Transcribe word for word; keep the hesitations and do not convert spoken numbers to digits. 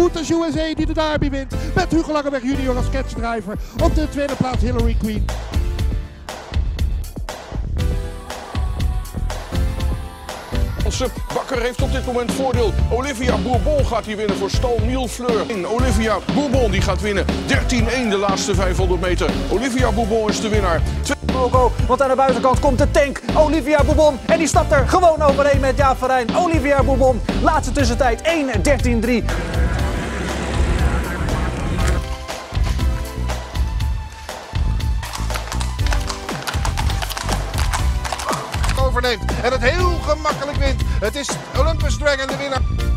Bottas U S A die de derby wint. Met Hugo Langeweg junior als catchdriver. Op de tweede plaats Hillary Queen. Bakker heeft op dit moment voordeel. Olivia Bourbon gaat hier winnen voor stal Millefleur. Olivia Bourbon die gaat winnen. dertien één de laatste vijfhonderd meter. Olivia Bourbon is de winnaar. Logo, want aan de buitenkant komt de tank. Olivia Bourbon. En die stapt er gewoon overheen met Jaap van Rijn. Olivia Bourbon. Laatste tussentijd één dertien drie. Overneemt en het heel gemakkelijk wint. Het is Olympus Dragon de winnaar.